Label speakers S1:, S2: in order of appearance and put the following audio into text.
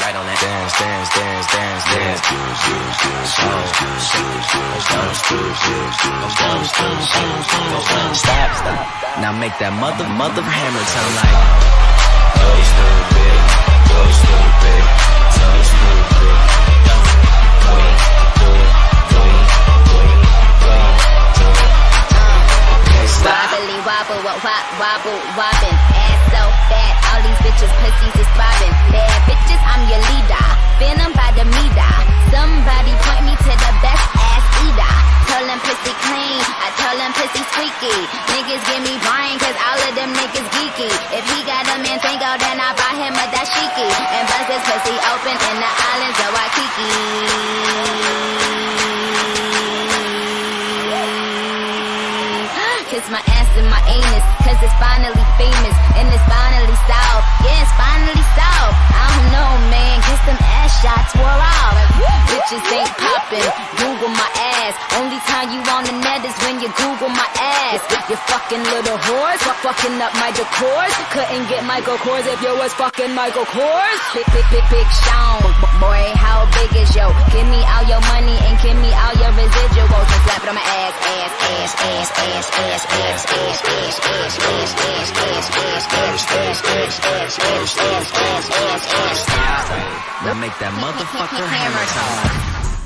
S1: right on that.
S2: Dance, dance, dance, dance, dance. Stop, stop. Now make that mother hammer sound like. Go stupid, go stupid, so stupid.
S3: Wobbly wobble, wobble, wobbin'. Ass so fat, all these bitches pussies is bobbing. Bad bitches, I'm your leader. Venom by the meter. Somebody point me to the best ass eater. Tell them pussy clean, I tell them pussy squeaky. Niggas give me brain, cause all of them niggas geeky. If he got a man tango, then I buy him a dashiki. And bust his pussy open in the islands of Waikiki. Kiss my ass and my anus, cause it's finally famous, and it's finally solved. Yeah, it's finally solved. I don't know, man, guess them ass shots wore off. Bitches ain't poppin', Google my ass. Only time you on the net is when you Google my ass. You fucking little whores, fucking up my decors. Couldn't get Michael Kors if you was fucking Michael Kors. Big Sean, boy, how big is yo? Give me all your money and give me all your residuals and slap it on my ass, ass, ass, ass, ass, ass.
S2: Now make that motherfucker hammer sound.